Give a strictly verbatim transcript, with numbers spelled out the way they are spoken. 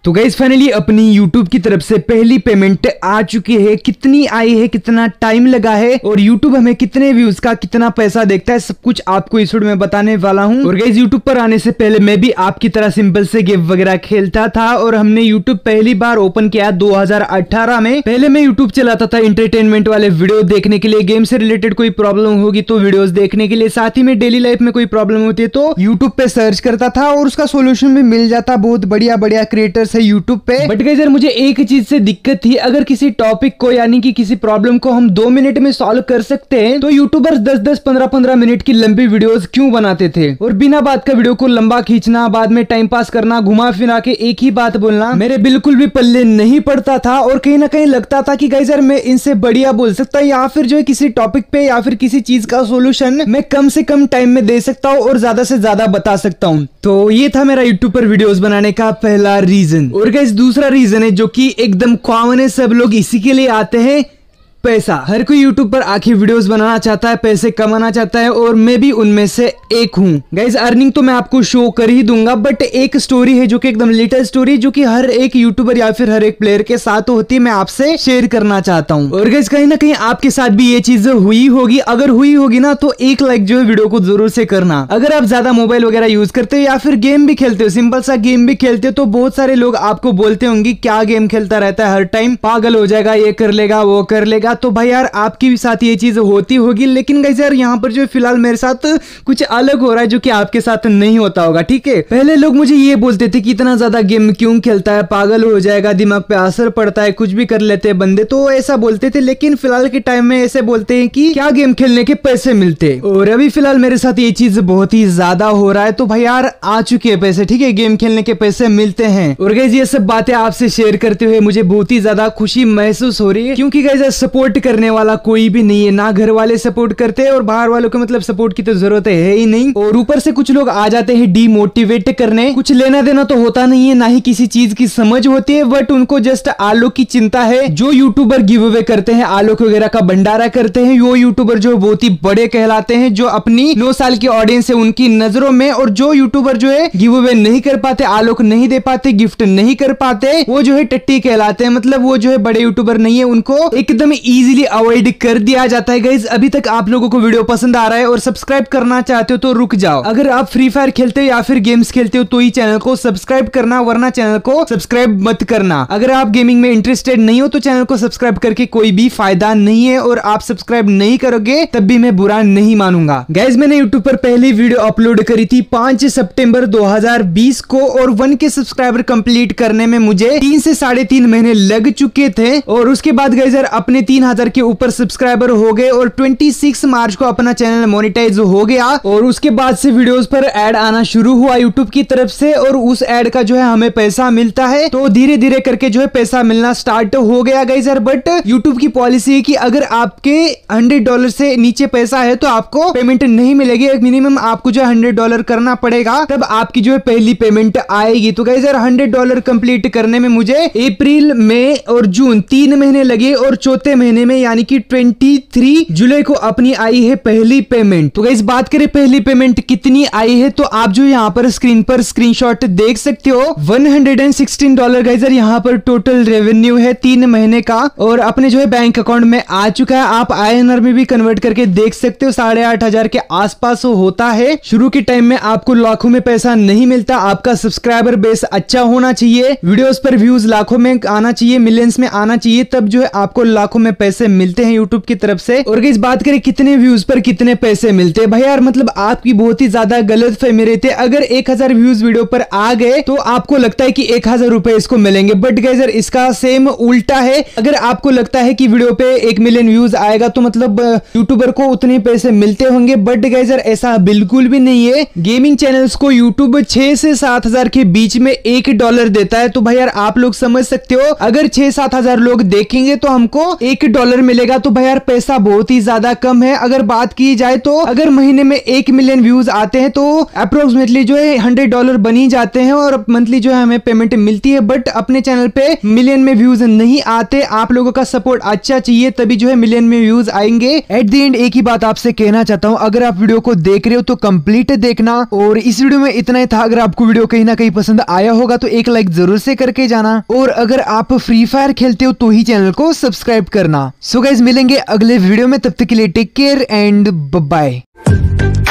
तो guys finally अपनी YouTube की तरफ से पहली पेमेंट आ चुकी है। कितनी आई है, कितना टाइम लगा है और YouTube हमें कितने व्यूज का कितना पैसा देखता है, सब कुछ आपको इस वीडियो में बताने वाला हूं। और गाइस YouTube पर आने से पहले मैं भी आपकी तरह सिंपल से गेम वगैरह खेलता था और हमने YouTube पहली बार ओपन किया दो हज़ार अठारह में। पहले मैं YouTube चलाता था एंटरटेनमेंट वाले वीडियो देखने के लिए, गेम से रिलेटेड कोई प्रॉब्लम होगी तो वीडियोस देखने के लिए, साथ ही में डेली लाइफ में कोई प्रॉब्लम होती है तो YouTube पे सर्च करता था और उसका सोल्यूशन भी मिल जाता। बहुत बढ़िया बढ़िया क्रिएटर्स है यूट्यूब पे। बट गाइस यार मुझे एक चीज से दिक्कत थी, अगर किसी टॉपिक को यानी कि किसी प्रॉब्लम को हम दो मिनट में सॉल्व कर सकते हैं तो यूट्यूबर्स दस दस पंद्रह पंद्रह मिनट की लंबी वीडियोस क्यों बनाते थे। और बिना बात का वीडियो को लंबा खींचना, बाद में टाइम पास करना, घुमा फिरा के एक ही बात बोलना मेरे बिल्कुल भी पल्ले नहीं पड़ता था। और कहीं ना कहीं लगता था कि गाइस यार मैं इनसे बढ़िया बोल सकता या फिर जो है किसी टॉपिक पे या फिर किसी चीज का सोल्यूशन मैं कम से कम टाइम में दे सकता हूँ और ज्यादा से ज्यादा बता सकता हूँ। तो ये था मेरा यूट्यूब पर वीडियोस बनाने का पहला रीजन। और गाइस दूसरा रीजन है जो कि एकदम कॉमन है, सब लोग इसी के लिए आते हैं, पैसा। हर कोई यूट्यूब पर आखिर वीडियोस बनाना चाहता है, पैसे कमाना चाहता है और मैं भी उनमें से एक हूँ। गाइस अर्निंग तो मैं आपको शो कर ही दूंगा, बट एक स्टोरी है जो कि एकदम लिटिल स्टोरी जो कि हर एक यूट्यूबर या फिर हर एक प्लेयर के साथ होती है, मैं आपसे शेयर करना चाहता हूँ। और गाइस कहीं ना कहीं आपके साथ भी ये चीज हुई होगी, अगर हुई होगी ना तो एक लाइक जो है वीडियो को जरूर से करना। अगर आप ज्यादा मोबाइल वगैरह यूज करते हो या फिर गेम भी खेलते हो, सिंपल सा गेम भी खेलते हो, तो बहुत सारे लोग आपको बोलते होंगे क्या गेम खेलता रहता है हर टाइम, पागल हो जाएगा, ये कर लेगा वो कर लेगा। तो भाई यार आपके भी साथ ये चीज होती होगी, लेकिन गाइस यार यहाँ पर जो फिलहाल मेरे साथ कुछ अलग हो रहा है जो कि आपके साथ नहीं होता होगा। ठीक है, पहले लोग मुझे ये बोलते थे कि इतना ज्यादा गेम क्यों खेलता है, पागल हो जाएगा, दिमाग पे असर पड़ता है, कुछ भी कर लेते हैं बंदे, तो ऐसा बोलते थे। लेकिन फिलहाल के टाइम में ऐसे बोलते हैं कि क्या गेम खेलने के पैसे मिलते। और अभी फिलहाल मेरे साथ ये चीज बहुत ही ज्यादा हो रहा है। तो भाई यार आ चुके हैं पैसे, ठीक है, गेम खेलने के पैसे मिलते हैं। और गाइस ये सब बातें आपसे शेयर करते हुए मुझे बहुत ही ज्यादा खुशी महसूस हो रही है, क्योंकि गाइस सपोर्ट करने वाला कोई भी नहीं है, ना घर वाले सपोर्ट करते हैं और बाहर वालों को मतलब सपोर्ट की तो जरूरत है ही नहीं। और ऊपर से कुछ लोग आ जाते हैं डीमोटिवेट करने, कुछ लेना देना तो होता नहीं है, ना ही किसी चीज की समझ होती है, बट उनको जस्ट आलोक की चिंता है। जो यूट्यूबर गिव अवे करते हैं, आलोक वगैरह का भंडारा करते हैं, वो यूट्यूबर जो बहुत ही बड़े कहलाते हैं, जो अपनी नौ साल की ऑडियंस है उनकी नजरों में। और जो यूट्यूबर जो है गिव अवे नहीं कर पाते, आलोक नहीं दे पाते, गिफ्ट नहीं कर पाते, वो जो है टट्टी कहलाते हैं, मतलब वो जो है बड़े यूट्यूबर नहीं है, उनको एकदम इजीली अवॉइड कर दिया जाता है। गाइस अभी तक आप लोगों को वीडियो पसंद आ रहा है और सब्सक्राइब करना चाहते हो तो रुक जाओ। अगर आप फ्री फायर खेलते हो या फिर गेम्स खेलते हो तो ही चैनल को सब्सक्राइब करना, वरना चैनल को सब्सक्राइब मत करना। अगर आप गेमिंग में इंटरेस्टेड नहीं हो तो चैनल को सब्सक्राइब करके कोई भी फायदा नहीं है, और आप सब्सक्राइब नहीं करोगे तब भी मैं बुरा नहीं मानूंगा। गाइस मैंने यूट्यूब पर पहली वीडियो अपलोड करी थी पांच सितंबर दो हज़ार बीस को और वन के सब्सक्राइबर कंप्लीट करने में मुझे तीन से साढ़े तीन महीने लग चुके थे। और उसके बाद गाइस यार अपने तीन हजार के ऊपर सब्सक्राइबर हो गए और छब्बीस मार्च को अपना चैनल मोनेटाइज हो गया। और उसके बाद से वीडियोस पर ऐड आना शुरू हुआ यूट्यूब की तरफ से, और उस ऐड का जो है हमें पैसा मिलता है। तो धीरे धीरे करके जो है पैसा मिलना स्टार्ट हो गया गाइस यार। बट यूट्यूब की पॉलिसी है कि अगर आपके हंड्रेड डॉलर से नीचे पैसा है तो आपको पेमेंट नहीं मिलेगी, मिनिमम आपको जो है हंड्रेड डॉलर करना पड़ेगा, तब आपकी जो है पहली पेमेंट आएगी। तो गाइस यार हंड्रेड डॉलर कंप्लीट करने में मुझे अप्रैल, मई और जून तीन महीने लगे, और चौथे महीने में यानी कि तेईस जुलाई को अपनी आई है पहली पेमेंट। तो गाइस बात करें पहली पेमेंट कितनी आई है, तो आप जो यहाँ पर स्क्रीन पर स्क्रीनशॉट देख सकते हो, एक सौ सोलह डॉलर गाइस यहाँ पर टोटल रेवेन्यू है तीन महीने का, और अपने जो है बैंक अकाउंट में आ चुका है। आप आई एन आर में भी कन्वर्ट करके देख सकते हो, साढ़े आठ हजार के आसपास होता है। शुरू के टाइम में आपको लाखों में पैसा नहीं मिलता, आपका सब्सक्राइबर बेस अच्छा होना चाहिए, वीडियोस पर व्यूज लाखों में आना चाहिए, मिलियंस में आना चाहिए, तब जो है आपको लाखों में पैसे मिलते हैं यूट्यूब की तरफ से। और गाइस बात करें कितने व्यूज पर कितने पैसे मिलते हैं, भाई यार मतलब आपकी बहुत ही ज्यादा गलत फहमी रहती है। अगर एक हजार व्यूज वीडियो पर आ गए तो आपको लगता है कि एक हजार रुपए इसको मिलेंगे, बट गाइस यार इसका सेम उल्टा है। अगर आपको लगता है कि वीडियो पे एक मिलियन व्यूज आएगा तो मतलब यूट्यूबर को उतने पैसे मिलते होंगे, बट गाइस यार ऐसा बिल्कुल भी नहीं है। गेमिंग चैनल्स को यूट्यूब छह से सात हजार के बीच में एक डॉलर देता है। तो भाई यार आप लोग समझ सकते हो, अगर छह सात हजार लोग देखेंगे तो हमको एक एक डॉलर मिलेगा तो भाई यार पैसा बहुत ही ज्यादा कम है। अगर बात की जाए तो अगर महीने में एक मिलियन व्यूज आते हैं तो अप्रोक्सीमेटली जो है हंड्रेड डॉलर बनी जाते हैं और मंथली जो है हमें पेमेंट मिलती है। बट अपने चैनल पे मिलियन में व्यूज नहीं आते, आप लोगों का सपोर्ट अच्छा चाहिए तभी जो है मिलियन में व्यूज आएंगे। एट द एंड एक ही बात आपसे कहना चाहता हूं, अगर आप वीडियो को देख रहे हो तो कंप्लीट देखना। और इस वीडियो में इतना ही था। अगर आपको वीडियो कहीं ना कहीं पसंद आया होगा तो एक लाइक जरूर से करके जाना और अगर आप फ्री फायर खेलते हो तो ही चैनल को सब्सक्राइब करना। सो गाइस मिलेंगे अगले वीडियो में, तब तक के लिए टेक केयर एंड बाय।